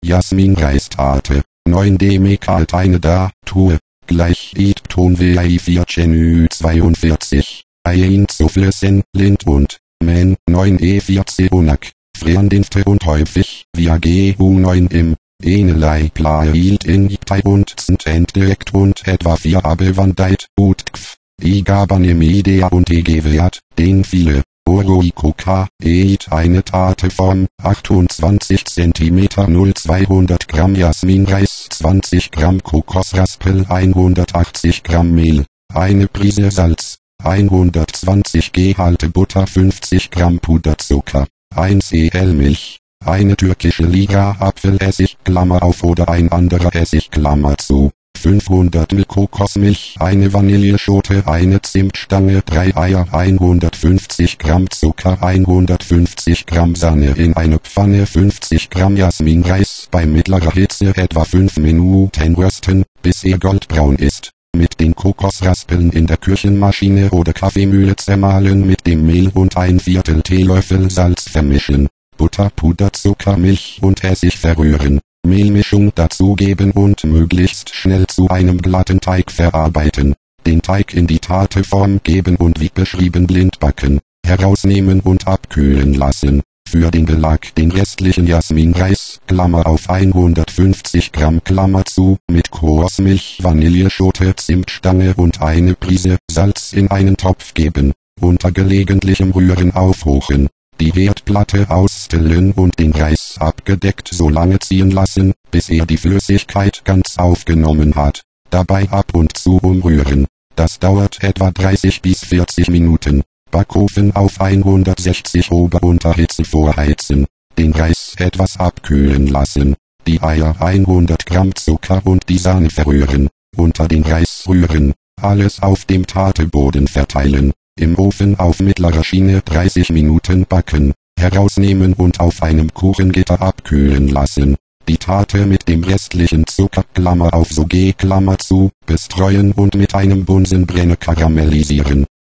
Jasminreistate, 9D Mekalteine da, Tue, gleich Ton WI 4 Genü 42, Ein Zuflüssen, Lind und Men, 9E4 Unak, Freandinfte und häufig, via GU9 im, Enelei Plahilt in Jiktei und Zent entdeckt und etwa 4 Abewandeit, Utkf, Igabanim Idea und EGWert, den viele, Oroikoka, eine Tateform, 28 cm 0200 Gramm Jasminreis, 20 Gramm Kokosraspel, 180 Gramm Mehl, eine Prise Salz, 120 Gehalte Butter, 50 Gramm Puderzucker, 1 EL Milch, eine türkische Lira Apfelessig, Klammer auf oder ein anderer Essig, Klammer zu, 500 ml Kokosmilch, eine Vanilleschote, eine Zimtstange, 3 Eier, 150 Gramm Zucker, 150 Gramm Sahne in eine Pfanne, 50 Gramm Jasminreis, bei mittlerer Hitze etwa 5 Minuten rösten, bis er goldbraun ist. Mit den Kokosraspeln in der Küchenmaschine oder Kaffeemühle zermahlen, mit dem Mehl und ein Viertel Teelöffel Salz vermischen. Butter, Puderzucker, Milch und Essig verrühren. Mehlmischung dazugeben und möglichst schnell zu einem glatten Teig verarbeiten. Den Teig in die Tateform geben und wie beschrieben blind backen. Herausnehmen und abkühlen lassen. Für den Belag den restlichen Jasminreis, Klammer auf 150 Gramm, Klammer zu, mit Kokosmilch, Vanilleschote, Zimtstange und eine Prise Salz in einen Topf geben. Unter gelegentlichem Rühren aufhochen. Die Herdplatte ausstellen und den Reis abgedeckt so lange ziehen lassen, bis er die Flüssigkeit ganz aufgenommen hat. Dabei ab und zu umrühren. Das dauert etwa 30 bis 40 Minuten. Backofen auf 160 Ober-Unterhitze vorheizen. Den Reis etwas abkühlen lassen. Die Eier, 100 Gramm Zucker und die Sahne verrühren. Unter den Reis rühren. Alles auf dem Tateboden verteilen. Im Ofen auf mittlerer Schiene 30 Minuten backen. Herausnehmen und auf einem Kuchengitter abkühlen lassen. Die Tate mit dem restlichen Zucker, Klammer auf so G, Klammer zu, bestreuen und mit einem Bunsenbrenner karamellisieren.